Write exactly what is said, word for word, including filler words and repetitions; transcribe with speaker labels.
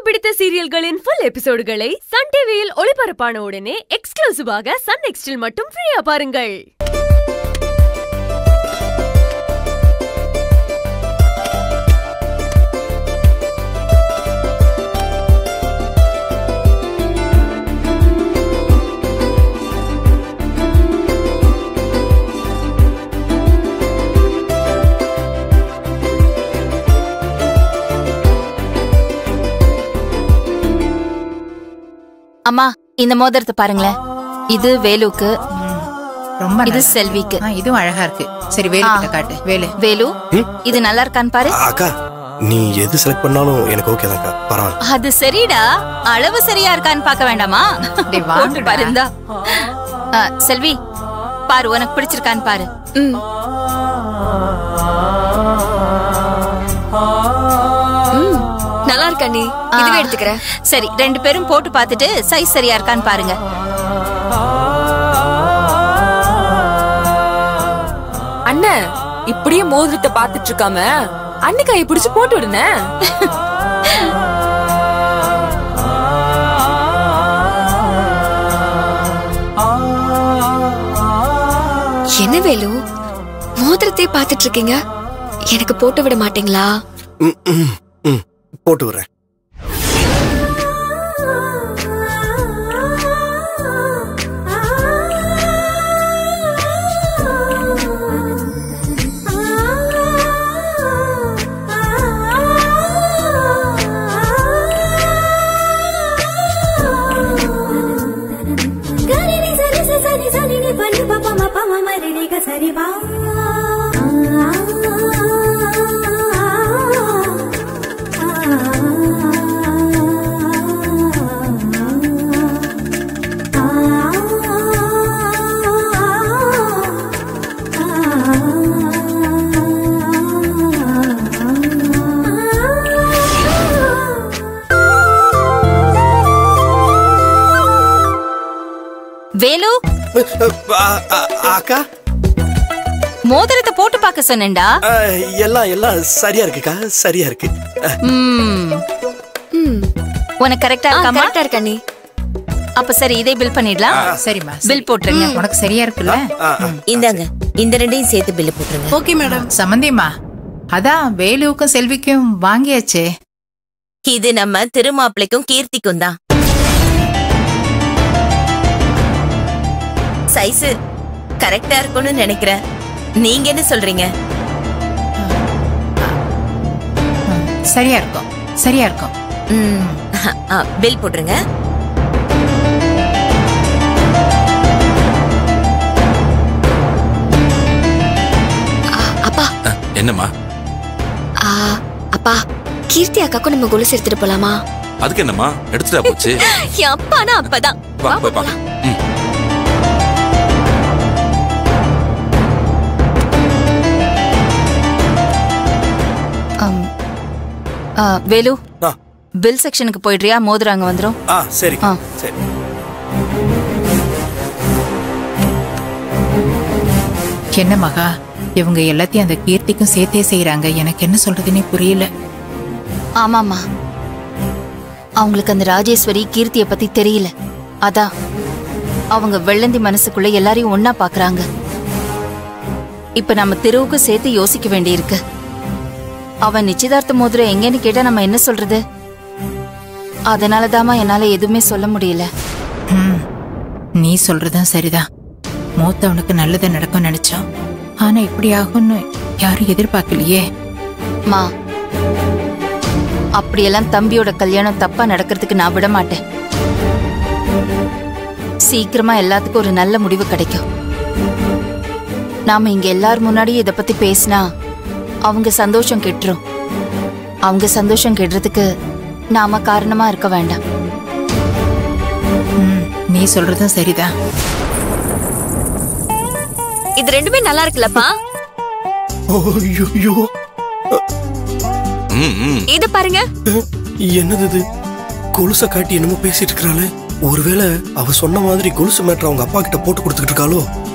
Speaker 1: பிடித்த சீரியல்களின் full எபிசோடுகளை Sun T V-யில் ஒளிபரப்பான உடனே எக்ஸ்க்ளூசிவாக Sun NXT-இல் மட்டும் ஃப்ரீயா பாருங்கள்.
Speaker 2: அம்மா இந்த மோதிரத்தை பாருங்களேன். இது வேலுக்கு,
Speaker 3: ரொம்ப
Speaker 2: இது செல்விக்கு.
Speaker 3: இதுவும் அழகா இருக்கு. சரி வேலு கிட்ட காட்டு. வேலு
Speaker 2: வேலு இது நல்லா இருக்கான்னு பாரு.
Speaker 4: அக்கா நீ எது செலக்ட் பண்ணாலும் எனக்கு ஓகே தான்க்கா, பரவாயில்லை.
Speaker 2: அது சரிடா, அளவு சரியா இருக்கான்னு பார்க்க வேண்டாமா?
Speaker 3: வாங்க
Speaker 2: பாருந்தா. செல்வி பாரு, உனக்கு பிடிச்சிருக்கான்னு பாரு.
Speaker 1: நல்லா இருக்கா நீ? இதுவே எடுத்துக்கிறேன்.
Speaker 2: சரி, ரெண்டு பேரும் போட்டு பார்த்துட்டு சைஸ் சரியா இருக்கான்னு பாருங்க.
Speaker 1: அண்ணன் இப்படியே மோதிரத்தை பாத்துட்டு இருக்காம அன்னிக்காயை பிடிச்சு போட்டு விடுன.
Speaker 5: என்ன வேலு, மோதிரத்தை பாத்துட்டு இருக்கீங்க, எனக்கு போட்டு விட மாட்டீங்களா?
Speaker 4: போட்டு விடுறேன்.
Speaker 2: வேலு
Speaker 4: அக்கா
Speaker 2: மோதிரத்தை போட்டு பார்க்க சொன்னேன்டா.
Speaker 4: எல்லாம் எல்லாம் சரியா இருக்குக்கா, சரியா இருக்கு.
Speaker 2: உனக்கு கரெக்டா இருக்காமா?
Speaker 5: கரெக்டா இருக்கா நீ?
Speaker 2: அப்ப சரி, இதே பில் பண்ணிடலாம்.
Speaker 3: சரிமா,
Speaker 2: பில் போட்டுருங்க.
Speaker 3: உனக்கு சரியா இருக்குல்ல?
Speaker 6: இந்தாங்க, இந்த ரெண்டையும் சேர்த்து பில் போட்டுருங்க.
Speaker 5: Okay madam.
Speaker 3: சம்பந்தியம்மா, அதான் வேலுவுக்கும் செல்விக்கும் வாங்கியாச்சே.
Speaker 6: இது நம்ம திருமாப்பிளைக்கும் கீர்த்திக்கும் தான். சைஸ் கரெக்டா இருக்கும்னு நினைக்கிறேன். நீங்க என்ன சொல்றீங்க?
Speaker 3: சரியா இருக்கும், சரியா இருக்கும்.
Speaker 6: பில் போட்டுருங்க.
Speaker 5: அப்பா.
Speaker 7: என்னம்மா?
Speaker 5: அப்பா, கீர்த்தி அக்காக்கும் நம்ம கொலுசு எடுத்துட்டு போலாமா?
Speaker 7: அதுக்கு என்னம்மா, எடுத்துட்டா போச்சு.
Speaker 5: அப்பானா அப்பதான்.
Speaker 7: வா போய் பாக்கலாம்.
Speaker 2: வேலு, பில் செக்ஷனுக்கு போயிடுறியா? மோதிரம் அங்க வந்துரும்.
Speaker 4: ஆ சரி சரி.
Speaker 3: என்ன மகா, இவங்க எல்லாத்தையும் அந்த கீர்த்திக்கும் சேர்த்தே செய்யறாங்க. எனக்கு என்ன சொல்றதுன்னே புரியல.
Speaker 2: ஆமாமா, அவங்களுக்கு அந்த ராஜேஸ்வரி கீர்த்திய பத்தி தெரியல. அதான் அவங்க வெள்ளந்தி மனசுக்குள்ள எல்லாரையும் ஒன்னா பாக்குறாங்க. இப்ப நம்ம தெருவுக்கு சேர்த்து யோசிக்க வேண்டியிருக்கு. அவன் நிச்சயதார்த்த மோதிரம் எங்கன்னு கேட்டா நம்ம என்ன சொல்றது? அதனாலதாமா என்னால எதுவுமே சொல்ல முடியல.
Speaker 3: நீ சொல்றதும் சரிதான். மூத்தவனுக்கு நல்லது நடக்கும் நினைச்சோம், ஆனா இப்படி ஆகும்னு யாரும் எதிர்பார்க்கலையே.
Speaker 2: மா, அப்படியெல்லாம் தம்பியோட கல்யாணம் தப்பா நடக்கிறதுக்கு நான் விட மாட்டேன். சீக்கிரமா எல்லாத்துக்கும் ஒரு நல்ல முடிவு கிடைக்கும். நாம இங்க எல்லாரும் முன்னாடியே இத பத்தி பேசினா அவங்க சந்தோஷம் கெட்டுரும். அவங்க சந்தோஷம் கெடுறதுக்கு நாம காரணமா இருக்க வேண்டாம்.
Speaker 3: நீ சொல்றதும் சரிதான்.
Speaker 5: இது ரெண்டுமே நல்லா இருக்குல்லப்பா. இது பாருங்க.
Speaker 4: என்னது இது? கொலுசை காட்டி என்னமோ பேசிட்டு இருக்காளே. ஒருவேளை அவ சொன்ன மாதிரி கொலுசு மேட்டர் அவங்க அப்பா கிட்ட போட்டு கொடுத்துட்டு இருக்காளோ?